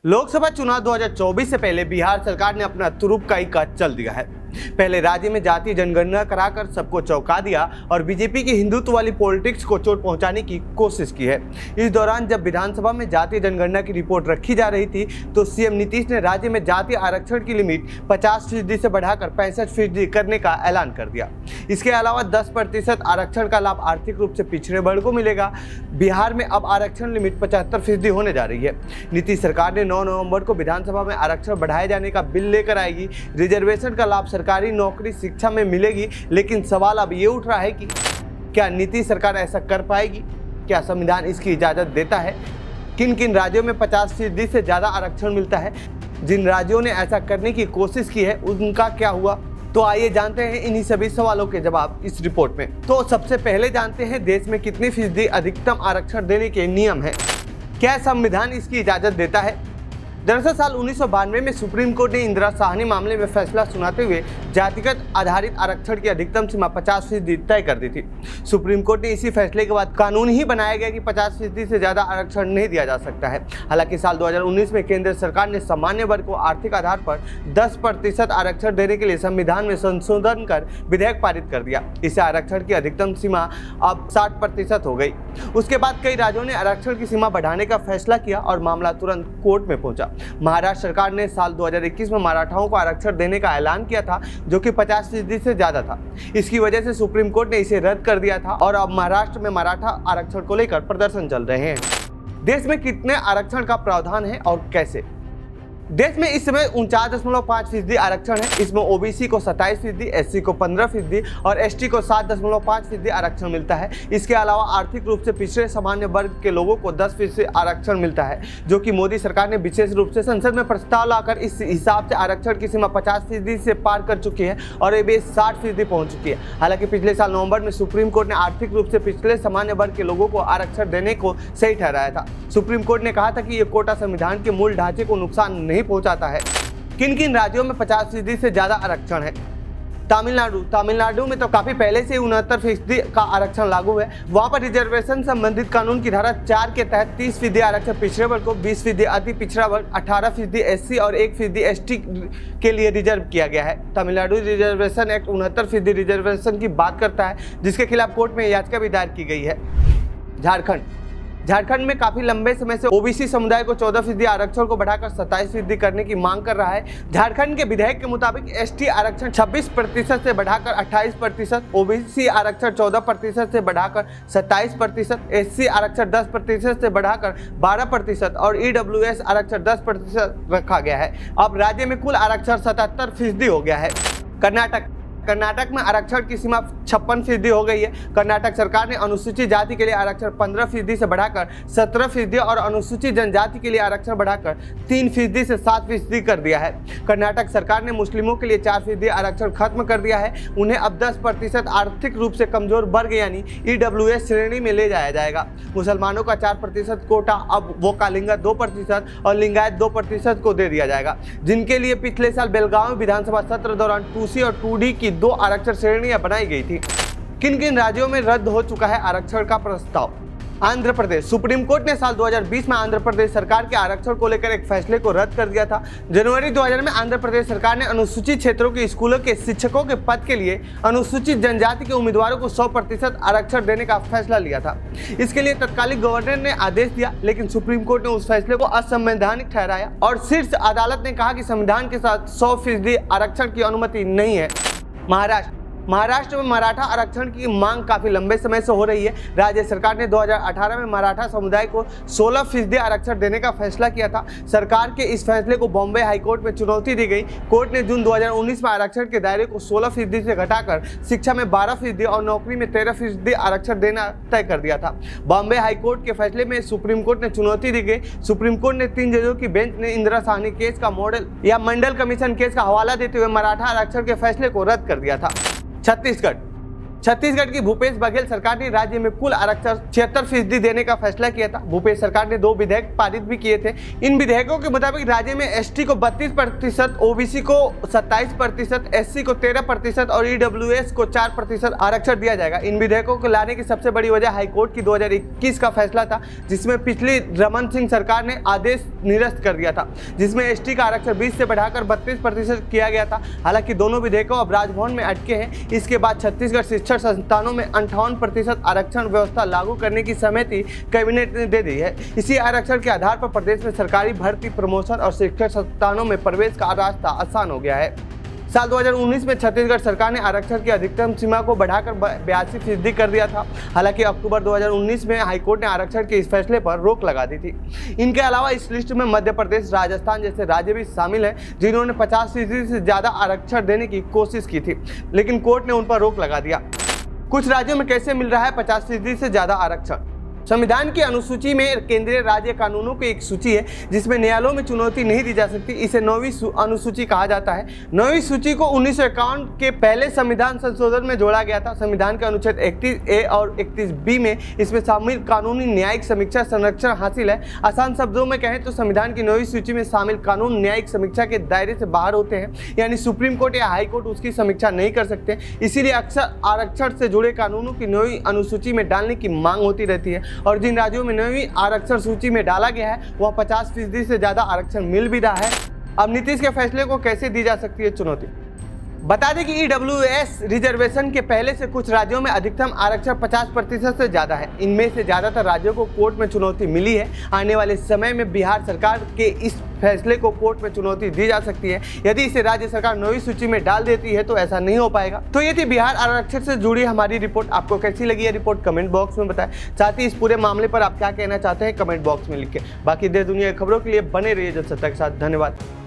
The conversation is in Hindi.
लोकसभा चुनाव 2024 से पहले बिहार सरकार ने अपना तुरुप का ही काज चल दिया है। पहले राज्य में जातीय जनगणना कराकर सबको चौंका दिया और बीजेपी की हिंदुत्व वाली पॉलिटिक्स को चोट पहुंचाने की कोशिश की है। इस दौरान जब विधानसभा में जातीय जनगणना की रिपोर्ट रखी जा रही थी तो सीएम नीतीश ने राज्य में जातीय आरक्षण की लिमिट 50% से बढ़ाकर 65% करने का ऐलान कर दिया। इसके अलावा 10% आरक्षण का लाभ आर्थिक रूप से पिछड़े वर्ग को मिलेगा। बिहार में अब आरक्षण लिमिट 75% होने जा रही है। नीतीश सरकार ने 9 नवंबर को विधानसभा में आरक्षण बढ़ाए जाने का बिल लेकर आएगी। रिजर्वेशन का लाभ सरकारी नौकरी शिक्षा में मिलेगी, लेकिन सवाल अब ये उठ रहा है कि क्या नीतीश सरकार ऐसा कर पाएगी? क्या संविधान इसकी इजाजत देता है? किन किन राज्यों में 50% से ज्यादा आरक्षण मिलता है? जिन राज्यों ने ऐसा करने की कोशिश की है उनका क्या हुआ? तो आइए जानते हैं इन्हीं सभी सवालों के जवाब इस रिपोर्ट में। तो सबसे पहले जानते हैं देश में कितनी फीसदी अधिकतम आरक्षण देने के नियम है। क्या संविधान इसकी इजाजत देता है? दरअसल साल 1992 में सुप्रीम कोर्ट ने इंदिरा साहनी मामले में फैसला सुनाते हुए जातिगत आधारित आरक्षण की अधिकतम सीमा 50% तय कर दी थी। सुप्रीम कोर्ट ने इसी फैसले के बाद कानून ही बनाया गया कि 50% से ज्यादा आरक्षण नहीं दिया जा सकता है। हालांकि साल 2019 में केंद्र सरकार ने सामान्य वर्ग को आर्थिक आधार पर 10% आरक्षण देने के लिए संविधान में संशोधन कर विधेयक पारित कर दिया। इससे आरक्षण की अधिकतम सीमा अब 60% हो गई। उसके बाद कई राज्यों ने आरक्षण की सीमा बढ़ाने का फैसला किया और मामला तुरंत कोर्ट में पहुंचा। महाराष्ट्र सरकार ने साल 2021 में मराठाओं को आरक्षण देने का ऐलान किया था, जो कि 50% से ज्यादा था। इसकी वजह से सुप्रीम कोर्ट ने इसे रद्द कर दिया था और अब महाराष्ट्र में मराठा आरक्षण को लेकर प्रदर्शन चल रहे हैं। देश में कितने आरक्षण का प्रावधान है और कैसे? देश में इस समय 49.5% आरक्षण है। इसमें ओबीसी को 27%, एससी को 15% और एसटी को 7.5% आरक्षण मिलता है। इसके अलावा आर्थिक रूप से पिछड़े सामान्य वर्ग के लोगों को 10% आरक्षण मिलता है, जो कि मोदी सरकार ने विशेष रूप से संसद में प्रस्ताव लाकर इस हिसाब से आरक्षण की सीमा 50% से पार कर चुकी है और ये 60% पहुंच चुकी है। हालांकि पिछले साल नवंबर में सुप्रीम कोर्ट ने आर्थिक रूप से पिछड़े सामान्य वर्ग के लोगों को आरक्षण देने को सही ठहराया था। सुप्रीम कोर्ट ने कहा था कि ये कोटा संविधान के मूल ढांचे को नुकसान नहीं पहुंचाता है। किन किन राज्यों में 50% से ज्यादा आरक्षण है? तमिलनाडु में तो काफी पहले से 69% का आरक्षण लागू है। वहां पर रिजर्वेशन संबंधित कानून की धारा 4 के तहत 30% आरक्षण पिछड़े वर्ग को, 20% अति पिछड़ा वर्ग, 18% एससी और 1% एसटी के लिए रिजर्व किया गया है। तमिलनाडु रिजर्वेशन एक्ट 69% रिजर्वेशन की बात करता है, जिसके खिलाफ कोर्ट में याचिका भी दायर की गई है। झारखंड में काफी लंबे समय से ओबीसी समुदाय को 14% आरक्षण को बढ़ाकर 27% करने की मांग कर रहा है। झारखंड के विधेयक के मुताबिक एसटी आरक्षण 26% से बढ़ाकर 28%, ओबीसी आरक्षण 14% से बढ़ाकर 27%, एससी आरक्षण 10% से बढ़ाकर 12% और ईडब्ल्यूएस आरक्षण 10% रखा गया है। अब राज्य में कुल आरक्षण 77% हो गया है। कर्नाटक में आरक्षण की सीमा 56% हो गई है। कर्नाटक सरकार ने अनुसूचित जाति के लिए आरक्षण 15% से बढ़ाकर 17% और अनुसूचित जनजाति के लिए आरक्षण बढ़ाकर 3% से 7% कर दिया है। कर्नाटक सरकार ने मुस्लिमों के लिए 4% आरक्षण खत्म कर दिया है। उन्हें अब 10% आर्थिक रूप से कमजोर वर्ग यानी ईडब्ल्यूएस श्रेणी में ले जाया जाएगा। मुसलमानों का 4% कोटा अब वो कालिंगा 2% और लिंगायत 2% को दे दिया जाएगा, जिनके लिए पिछले साल बेलगांव विधानसभा सत्र दौरान 2C और 2D की 2 आरक्षण श्रेणियां बनाई गई थी। किन किन राज्यों में रद्द हो चुका है आरक्षण का प्रस्ताव? आंध्र प्रदेश। सुप्रीम कोर्ट ने साल 2020 में आंध्र प्रदेश सरकार के आरक्षण को लेकर एक फैसले को रद्द कर दिया था। जनवरी 2000 में आंध्र प्रदेश सरकार ने अनुसूचित क्षेत्रों के स्कूलों के शिक्षकों के पद के लिए अनुसूचित जनजाति के उम्मीदवारों को 100% आरक्षण देने का फैसला लिया था। इसके लिए तत्कालीन गवर्नर ने आदेश दिया, लेकिन सुप्रीम कोर्ट ने उस फैसले को असंवैधानिक ठहराया और शीर्ष अदालत ने कहा कि संविधान के साथ 100% आरक्षण की अनुमति नहीं है। महाराष्ट्र में मराठा आरक्षण की मांग काफी लंबे समय से हो रही है। राज्य सरकार ने 2018 में मराठा समुदाय को 16% आरक्षण देने का फैसला किया था। सरकार के इस फैसले को बॉम्बे हाईकोर्ट में चुनौती दी गई। कोर्ट ने जून 2019 में आरक्षण के दायरे को 16% से घटाकर शिक्षा में 12% और नौकरी में 13% आरक्षण देना तय कर दिया था। बॉम्बे हाईकोर्ट के फैसले में सुप्रीम कोर्ट ने चुनौती दी गई। सुप्रीम कोर्ट ने 3 जजों की बेंच ने इंदिरा साहनी केस का मॉडल या मंडल कमीशन केस का हवाला देते हुए मराठा आरक्षण के फैसले को रद्द कर दिया था। छत्तीसगढ़ की भूपेश बघेल सरकार ने राज्य में कुल आरक्षण 76% देने का फैसला किया था। भूपेश सरकार ने 2 विधेयक पारित भी किए थे। इन विधेयकों के मुताबिक राज्य में एसटी को 32%, ओबीसी को 27%, एससी को 13% और ईडब्ल्यूएस को 4% आरक्षण दिया जाएगा। इन विधेयकों को लाने की सबसे बड़ी वजह हाईकोर्ट की 2021 का फैसला था, जिसमें पिछली रमन सिंह सरकार ने आदेश निरस्त कर दिया था, जिसमें एसटी का आरक्षण 20 से बढ़ाकर 32% किया गया था। हालांकि दोनों विधेयकों अब राजभवन में अटके हैं। इसके बाद छत्तीसगढ़ शिक्षण संस्थानों में 58% आरक्षण व्यवस्था लागू करने की सहमति कैबिनेट ने दे दी है। इसी आरक्षण के आधार पर प्रदेश में सरकारी भर्ती, प्रमोशन और शिक्षण संस्थानों में प्रवेश का रास्ता आसान हो गया है। साल 2019 में छत्तीसगढ़ सरकार ने आरक्षण की अधिकतम सीमा को बढ़ाकर 82% कर दिया था। हालांकि अक्टूबर 2019 में हाईकोर्ट ने आरक्षण के इस फैसले पर रोक लगा दी थी। इनके अलावा इस लिस्ट में मध्य प्रदेश, राजस्थान जैसे राज्य भी शामिल हैं, जिन्होंने 50% से ज़्यादा आरक्षण देने की कोशिश की थी, लेकिन कोर्ट ने उन पर रोक लगा दिया। कुछ राज्यों में कैसे मिल रहा है 50% से ज़्यादा आरक्षण? संविधान की अनुसूची में केंद्रीय राज्य कानूनों की एक सूची है, जिसमें न्यायालयों में चुनौती नहीं दी जा सकती। इसे 9वीं अनुसूची कहा जाता है। 9वीं सूची को 1951 के पहले संविधान संशोधन में जोड़ा गया था। संविधान के अनुच्छेद 31A और 31B में इसमें शामिल कानूनी न्यायिक समीक्षा संरक्षण हासिल है। आसान शब्दों में कहें तो संविधान की 9वीं सूची में शामिल कानून न्यायिक समीक्षा के दायरे से बाहर होते हैं, यानी सुप्रीम कोर्ट या हाई कोर्ट उसकी समीक्षा नहीं कर सकते। इसीलिए अक्सर आरक्षण से जुड़े कानूनों की 9वीं अनुसूची में डालने की मांग होती रहती है। और जिन राज्यों में 9वीं आरक्षण सूची में डाला गया है, वह 50% से ज्यादा आरक्षण मिल भी रहा है। अब नीतीश के फैसले को कैसे दी जा सकती है चुनौती? बता दें कि ईडब्ल्यूएस रिजर्वेशन के पहले से कुछ राज्यों में अधिकतम आरक्षण 50% से ज़्यादा है। इनमें से ज़्यादातर राज्यों को कोर्ट में चुनौती मिली है। आने वाले समय में बिहार सरकार के इस फैसले को कोर्ट में चुनौती दी जा सकती है। यदि इसे राज्य सरकार 9वीं सूची में डाल देती है तो ऐसा नहीं हो पाएगा। तो ये थी बिहार आरक्षण से जुड़ी हमारी रिपोर्ट। आपको कैसी लगी ये रिपोर्ट कमेंट बॉक्स में बताएं। साथ ही इस पूरे मामले पर आप क्या कहना चाहते हैं कमेंट बॉक्स में लिखें। बाकी देश दुनिया की खबरों के लिए बने रहिए जनसत्ता के साथ। धन्यवाद।